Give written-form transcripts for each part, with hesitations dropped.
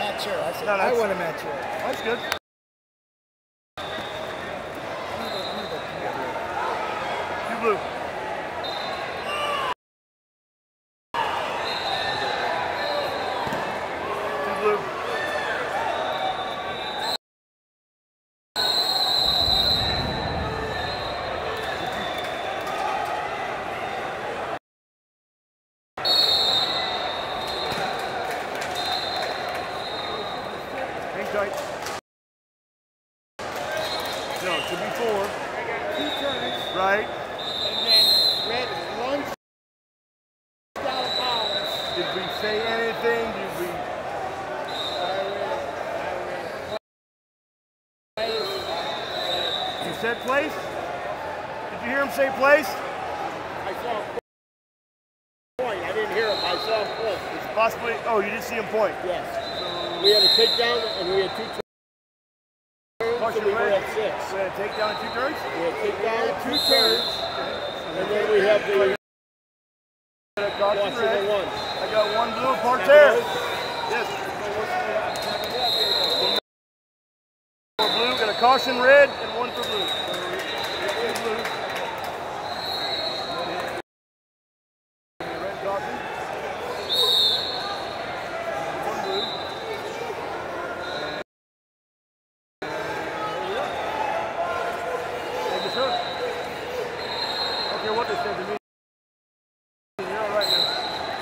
match here. I said, No, I want to match here. That's good. Two blue. Two blue. Hang tight. No, it should be 4. 2 turns. Right. And then red lunge down powers. Did we say anything? Did we? You said place? Did you hear him say place? I saw him point. I didn't hear him. I saw him point. It's possibly. Oh, you did see him point. Yes. We had a takedown and we had 2 turns. So we were at 6. We had a takedown and 2 turns? We had takedown and 2 turns. And then we have the Caution red. 1. I got 1 blue, parterre. Yes. 1 more blue, got a caution red and 1 for blue. 2 blue. Red caution. 1 blue. Thank you, sir. I don't care what they said to me. You're all right now.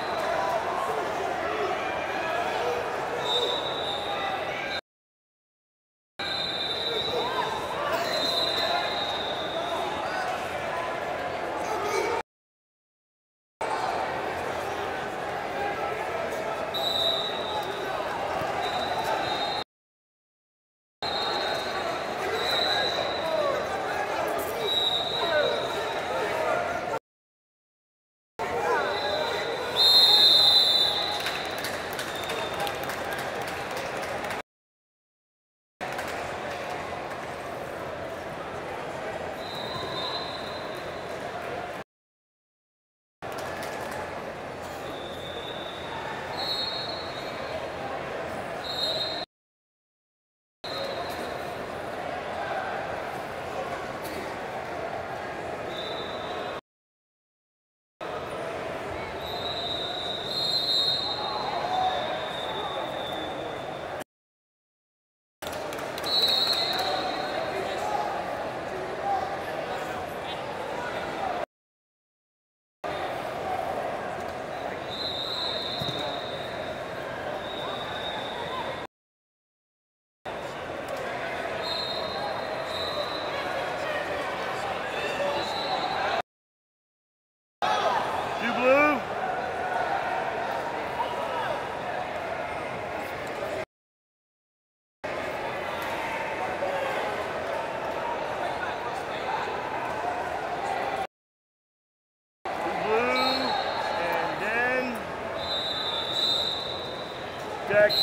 Check.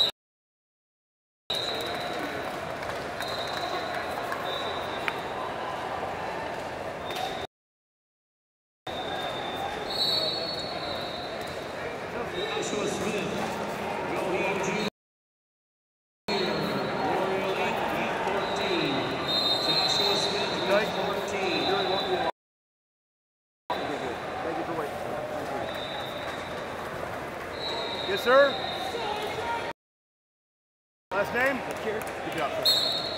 Joshua Smith, Joey Jr., Royal 8-14. Joshua Smith, 14. Thank you for waiting. Yes, sir. Last name? Good job, sir.